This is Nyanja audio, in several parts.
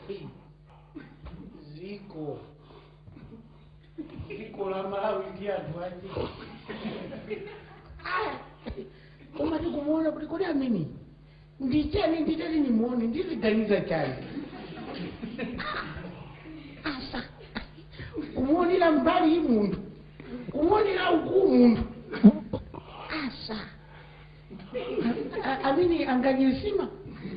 Ziko la Malawi dia duaje. Koma tikumuona kuti kodi amini. Ndichani nditali ni muone ndiliganiza chani. Asa. Kumuonera mbali mundu. Kumuonera uku mundu. Asa. Amini anganyesima.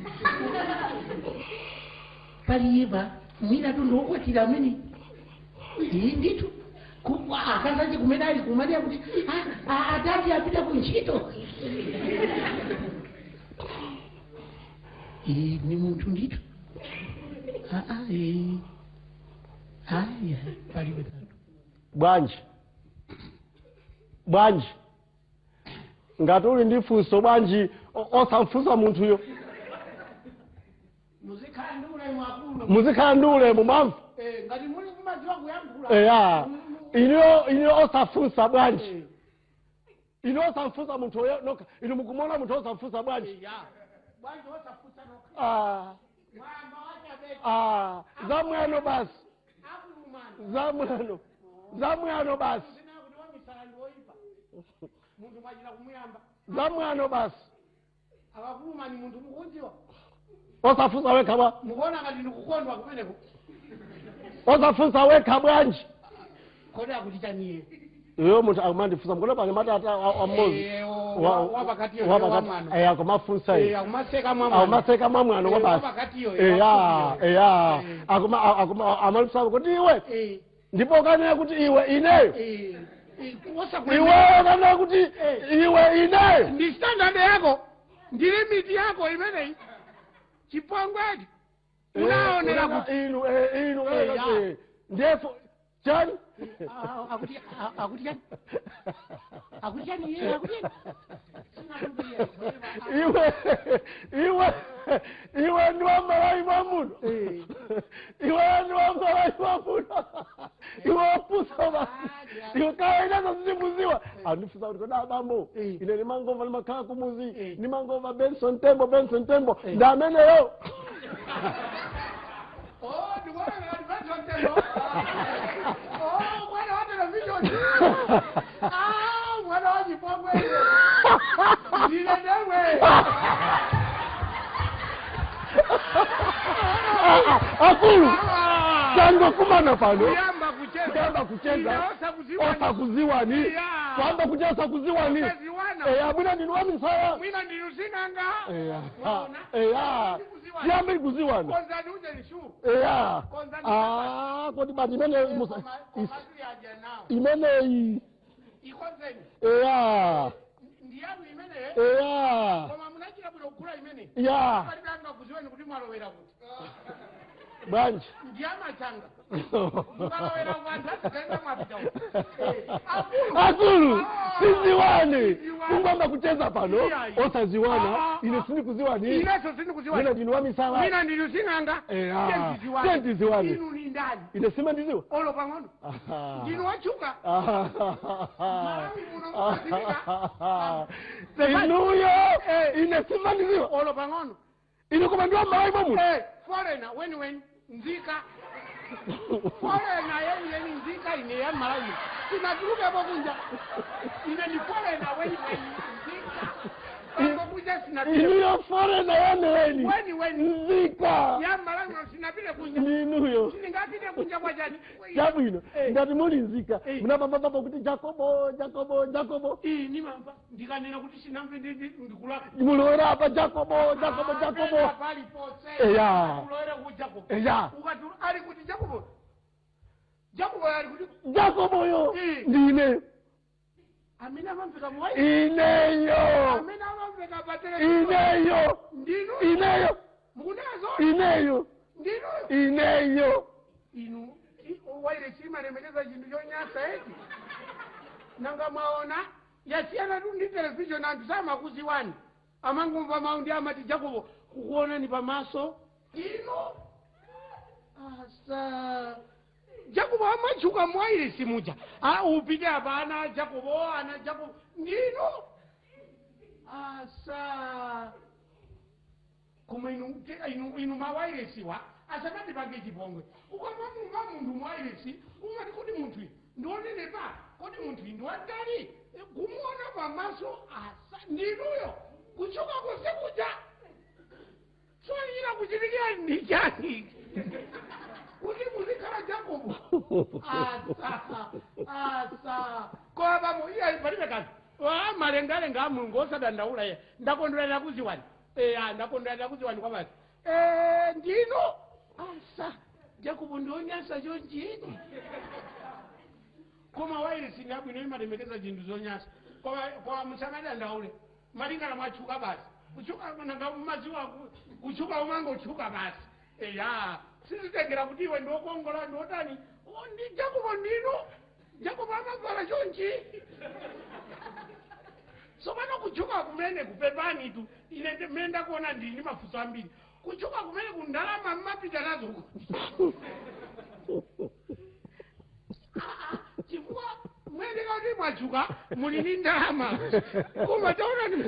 Paliba mwina tu ndokwatira amini. Nditu. Akazaje kumedali kumania kuti atati apita kunchito. Ni muntu nditu. Palibe tatu. Bwanji. Ngati uli ndi funso bwanji osamfunsa munthu yo. Muzikhandule mumamva. Ngati muli kumadziwa kuyankhula. Ino osafunsa bwanji. Ino osamfunsa munthu yo noka. Ino mukumona munthu osamfunsa bwanji. Bwanji osafunsa noka. Zamwano basi. Zamwano basi. Zamwano basi. Akakuluma ni muntu mukunjiwa. Osafunsa wekha bwa. Mukuona ngati ndikukondwa kumeneko. Osafunsa wekha bwanji. Kodi akuchitaniye. Yo muntu akumandifunsa mukona pake matata amozi. Wapakati yo wamwano. Akumafunsa iyo. Akumaseka mwamwano. Akumaseka mwamwano kwa basi. Wapakati yo. Amalusa kuti iwe. Ndipo kanena kuti iwe ineyo. Iwe kanena kuti iwe ineyo. Ndi standard yako. Ndi limit yako imeneyi. Chipongwedi. Unaonera kuti inu ndefo chani akuti iwe ndiwa malai mamuno. Iwe ndiwa malai mamuno. Iwe opusa basi. Iwe kawaida zasimuziwa. Anifusa kuti koda bambo. Ine ni mangova limakhala kumuzi. Ni mangova Benson Tembo. Ndamene yo. Mwana wa television. Mwana wa Chipongwedi. Ndile dewe. Akulu. Tango kumana pano. Kuyamba kucheza. Osakuziwani. Kwamba kucheza osakuziwani. Mwina ndinuwa misaya. Mwina ndinusinanga. Yambi kuziwana. Konzani uje nishu. Kodi bati imene musa. Imene ikonzeni. Ndiyamu imene. Koma munachira bwino kukula imene. Kali banga kuziweni kuti mwalowera kuti. Bwanji. Ndiyama changa. Mwalowera uvanza tenda mwapita. Akulu. Siziwani. Kungamba kucheza pano. Osaziwana. Ine sindi kuziwani. Ineso sindi kuziwani. Mina ndinuwa misala. Mina ndinusinanga. Tendiziwani. Inu ni ndani. Ine sima ndiziwa. Olo pangono. Ndinuwachuka. Malawi muno mwazimika. Inuyo. Ine sima ndiziwa. Olo pangono. Ine kumandiwa Malawi mamu. Foreigner when nzika. Foreigner yeni nzika ine ya Malawi. Sinaturuka hapo kunja. Ine ni foreigner when nzika. Inuyo foreigner yeni. Nzika. Ya Malawi sinapile kunja. Inuyo. Siningapile kunja kwa jadi. Jabu ino. Ngati muli nzika. Munapapa kuti Jacobo. Ni mamba. Ndikanena kuti sinamve ndikula. Mulora apa Jacobo. Pali pose. Mulora ku Jacobo. Ukatu ali kuti Jacobo. Ali kuti Jacobo yo. Ndine. Amina mamfika mwai. Ineyo. Amina mamfika batele. Ineyo. Ndinu. Ineyo. Mukunezo. Ineyo. Ndinu. Ineyo. Inu. Waile chima nemekeza jindu yonyasa eti. Nanga maona. Yasiana tu ndi television antusama kuziwani. Amangumva maundi amati Jacobo. Kukuona ni pamaso. Ndinu. Asa. Jacobo amachuka mwaile simuja. Upige abana Jacobo ana Jacobo. Ndinu. Asa. Kuma inu mawaile siwa. asamati pange chipongwe ukamamumva munthu mwairesi umati kodi munthu ndionenepa kodi munthu ndiwatali kumuona pamaso asa ndinuyo kuchoka kose kuja soyira kuchitikira ndichani kuti muzikhala Jacobo asa koma iya palibe kanthu malengalenga a mulungu osadandaula ye ndakondwerera kuziwani ndakondwerera kuziwani kwabasi ndino asa Jacobo ndionyasa chonjini koma wairesi ngabwino imalemekeza zinthu zonyasa koma musamadandaule malingana mwachuka basi kuchuka nanga maziwa kuchuka umangochuka basi sizitengera kuti iwe ndokongola ndotani ndi Jacobo ndino Jacobo amavala chonchi sopano kuchuka kumene kupepani tu ine mmene ndakuona ndili ndi mafunso ambiri kuchuka kumene kundalama mmapita nazo chifukwa mwene kuti mwachuka muli ndi ndalama koma taona ni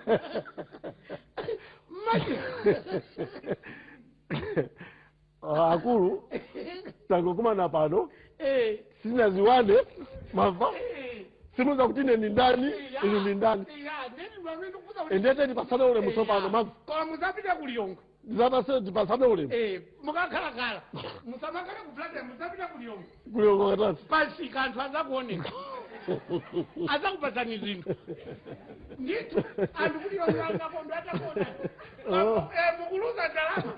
akulu tangokumana pano sina ziwande mava simuza kuti ine ni ndani inu ni ndani endete ndipasane ule musopano mava koma muzapita kuliyongo ndipasane ule mukakhalakhala musamakale kuplata muzapita kuliyongo katasi pasika anthu azakuoneka azakupasani zinthu ndithu anthu kuliyongo angakondo atakuona mukuluza ndalama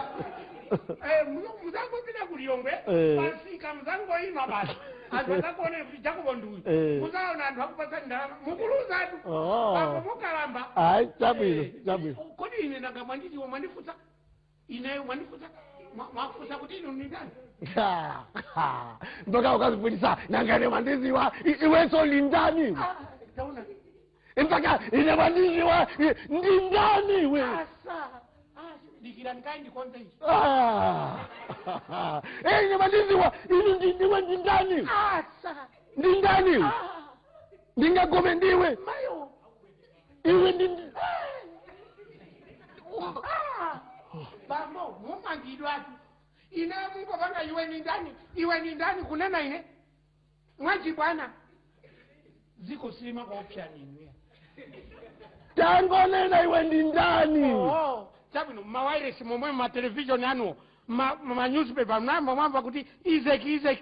muzangopita kuliyongwe pasika muzangoima basi anthu azakuone kuti Jacobo nduyu muzaona anthu akupasani ndalama mukuluza atu apo mukalamba ayi chabwino kodi ine nanga mwanditiwo mwandifusa ineyo mwandifusa mwafusa kuti inu ndindani mpaka ukazifundisa nangane mwandiziwa iwenso lindani mpaka ine mwandiziwa ndindani iwe dikirani kai ndikonze ichi ine mwandiziwa inu ndiwe ndindani ndindani ndingagome ndiwe mayo iwe ndindi bambo mumangidwa atu ine mungu panga iwe ni ndani kunena ine mwaji bwana ziko sima kwa option inu tangonena iwe ndi ndani chabino mawiresi momwe ma television anu ma newspaper mwamba kuti Izeki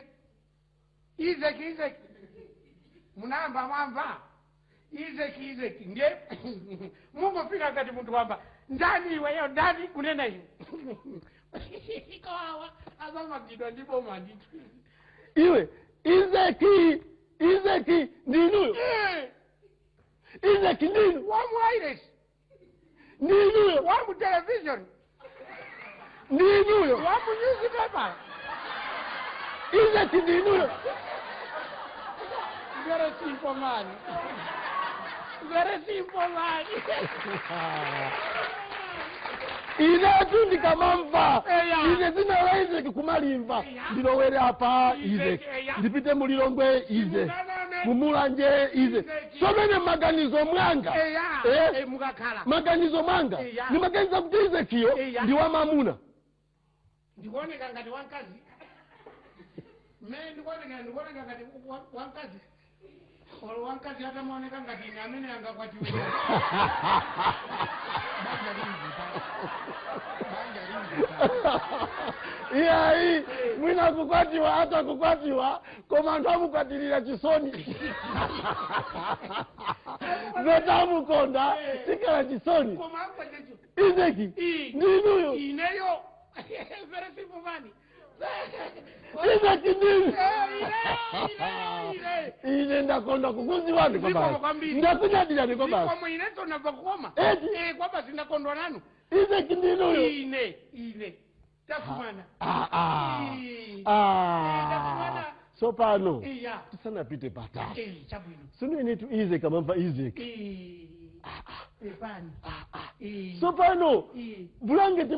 munamba mwamba Izeki ndiye mungu fika kati mtu wamba ndani iweyo ndani kunena iwe ikawawa azama kidwa ndipo manditu iwe Izeki ndinuyo Izeki ndinu wamu iris ndinuyo wamu television ndinuyo wamu newspaper Izeki ndinuyo very simple man inetu ndikamamva ine zina la Izeki kumalimva ndilowere apa Izeki ndipite mulilongwe Izeki mumulanje Izeki somene maganizo mwanga maganizo mwanga nimaganiza kuti Izekiyo ndi wa mamuna ndikuoneka ngati wankazi ndikuoneka ngati wankazi wankazi hata maoneka ngati ine amene angakwatiwe iyayi mwina kukwatiwa hata kukwatiwa koma anthu amukwatirira chisoni zotamukonda tikala chisoni Izeki ndinuyo ineyo very simple man Izeki ndinu ine ndakonda kukuziwani kwambiri ndakunyadira ni kwambiri koma ine tonava kukoma kwamba sindakondwa nanu Izeki ndinuyo ine tafumana sopano tisanapite patali sinu inetu Izeki amamva Izeki sopano bulangeti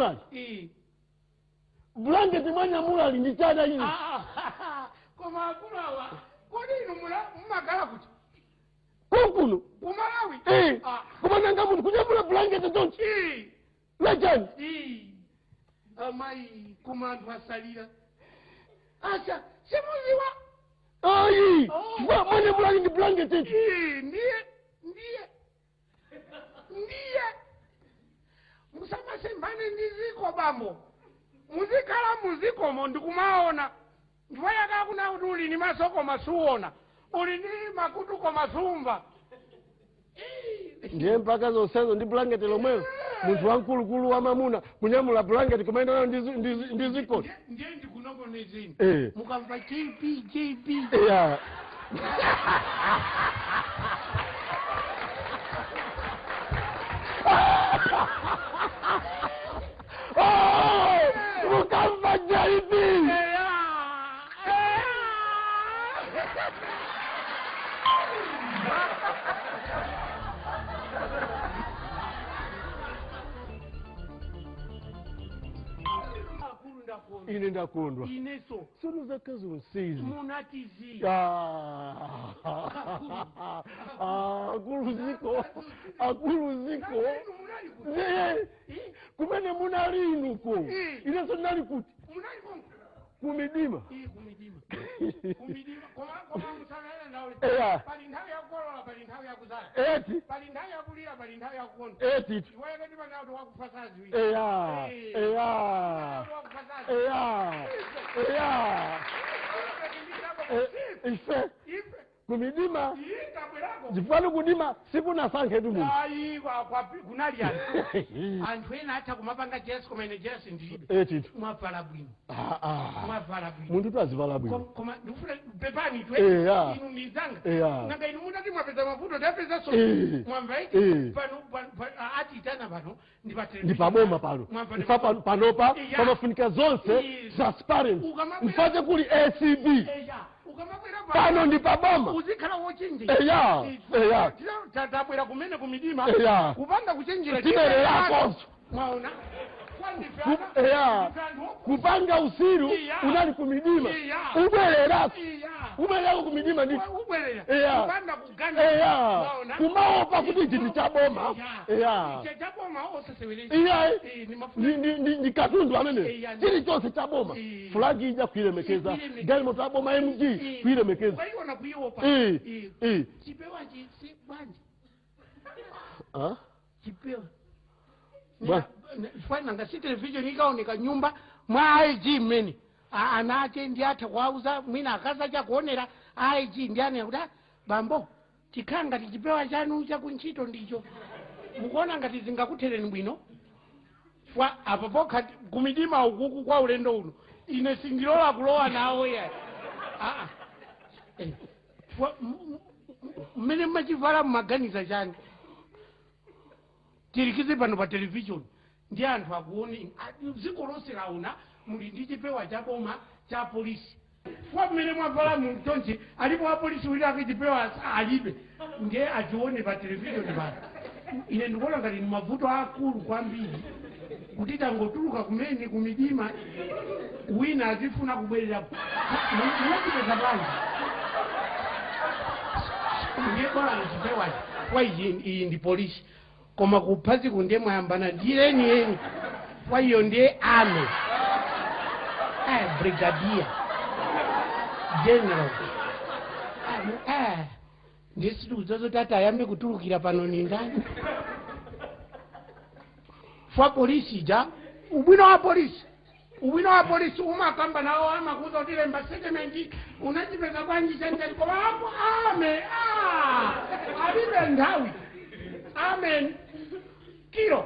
mwanyamulali ndi chada ine koma akulawa kodi inu mumagala kuti kukuno kumalawi koma nanga munthu kunyamula bulangeti tonchi lechani amai kumantu asalira acha simuziwa ayi mwana mulali ndi blanket eti ndiye musamasembane ndiziko bambo muzikala muzikomo ndikumaona ndivayaka kuna kuti uli ni masoko masuona uli ni makutuko masumva ndiye mpaka zonsezo ndi blanket lomwelo munthu wamkulukulu wa mamuna kunyamula blanket kumaenda nayo ndiziko ndiye ndikunongonezini Eh. mukamva jp yeah. mukamva JP ine ndakondwa ineso sono zakazi unsizi munatizi akuluziko kumene munalinuko ineso ndinali kuti kumidima eti ife kumidima jifano kudima sikunasankhe tu munthu kunali anthu ena atha kumapanga jesi komene jesi ndilibe eti mwavala bwino munthu tazivala bwino koma ndikufuna pepani inu nizanga nanga inu mutati mwapeza mavuto tapeza so mwamva iti atitana pano ndi paboma pano panopa pamafunika zonse transparent mfate kuli ACB pano ndi paboma uzikhala wochinji tatabwera kumene kumidima kupanga kuchenjera timere yakonso mwaona kupanga usiru unali kumidima ubwereraso ubwererako kumidima ndi kumaopa kuti chinthu chaboma ndi katundu amene chilichonse chaboma fulagi ija kuilemekeza galimoto aboma MG kuilemekeza nanga si television ikaoneka nyumba mwa IG mmene ana ake ndi atha kuauza mwina akaza chakuonera IG ndi ane kuti bambo tikhala ngati chipewa chanu chakuntchito ndicho mukuona ngati zingakuthereni bwino apo pokha kumidima ukuku kwa ulendo uno ine sindilola kulowa nawo ya mmene mmachivala mmaganiza chani tirikize pano pa television ndi anthu akuone dziko lonse laona muli ndi chipewa chaboma cha polisi mmene mwavala mtonje alipo wa polisi wili akichipewa alibe ndiye achione pa television pano ine ndikuona ngati ni mavuto akulu kwambiri kuti tangotuluka kumene kumidima wina azifuna kubwerera mwachipeza bwanji ndiye bwana chipewa kwa iyi ndi polisi koma kuphazi kunde mwayambana ndiyeni kwa hiyo ndiye ame brigadier general ndisituzazo tata ayambe kutulukira pano ni ndani fwa polisi ja ubwino wa polisi umakamba nawo amakuza kuti lemba statement unachipeza bwanji chanje koma hapo ame alibe ndawi amen kilo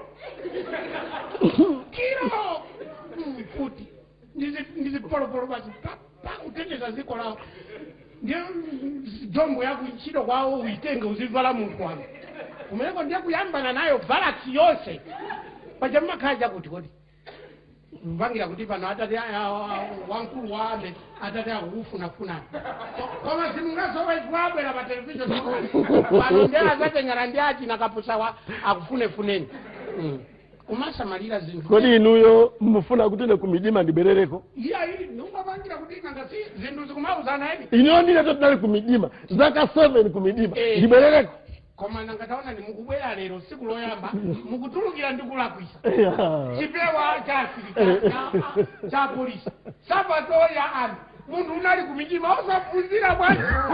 kuti ndizipolopolo basi pakuteteza ziko lao ndiye jombo yako ntchito kwawo uitenge uzivala munthu wanu kumeneko ndiye kuyambana nayo valaki yonse pachamma khaja kuti kodi mvangira kuti pano atati wankulu wame atati akukufunafuna koma simungasowaibwabwera pa television pano ndiye azatengera ndi achina kapusa akufunefuneni kumasamalira zinthu kodi inuyo mufuna kuti ne kumidima ndiberereko ili nungapangira kuti ngasi zinthu zikumauzana edi inuyo ndine totinali kumidima zaka 7 kumidima ndiberereko koma nangataona ni mukubwera lero siku loyamba mukutulukira ndikulakwisa Yeah. chipewa cha asilikali cha polisi sabato ya ani mundu unali kumijima osaphunzira bwana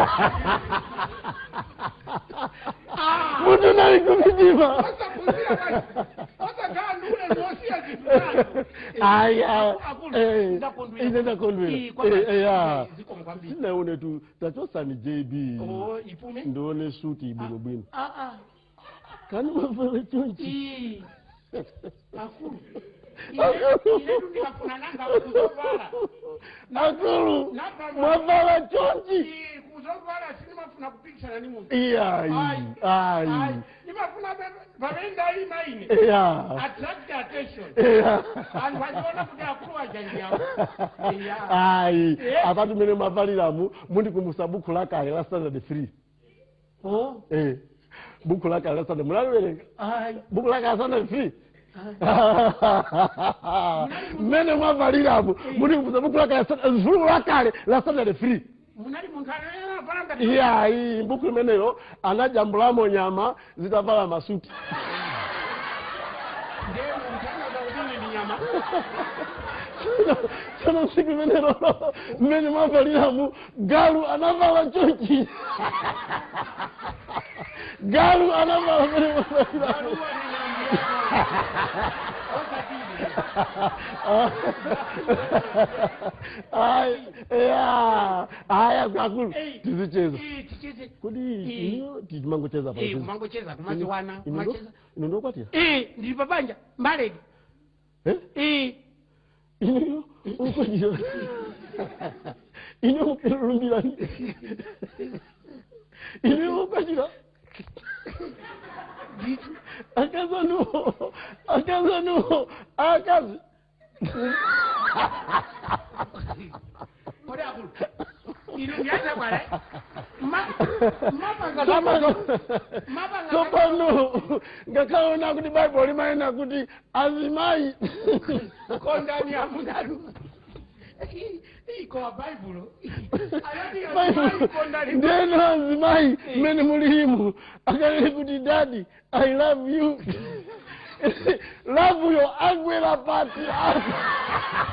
Mundu unali kumijima osaphunzira bwana osakaa ndule nosia zitulani aya sinaone tu tachosani JB ipume ndone suti bwino kani mafala chonchi akulu mafala chonchi kuzovala sinimafuna kupikisana ni muntu ai nimafuna vavenda imaine attract attention and wajiona kuti akulu wajanjao ai apatu mene mavaliramu mundi kumbusa buku lakale la Standard 3 buku lakale la Standard mulaliwerenga buku lakale la Standard 3 mene mavaliramu mundi kumbusa buku lakale la Standard 3 munali muntu analala iya buku limenelo anajambulamo nyama zitavala masuti Sana siku menero mene mavaliramu galu anavala chochi galu anavala mene mavaliramu aya kakulu tizicheza kodi ino timangocheza pa mangocheza kumaziwana inondokwatira ndili pabanja mbaledi ino ukwatira ino lumbirani ino ukwatira akazanuho akazi kodi akulu ilungiaza kwale sopano ngakaona kuti Bible limaena kuti azimayi kondani ya mudalu iko Bible ndeno azimayi mene mulimu akanene kuti daddy I love you love your ugly party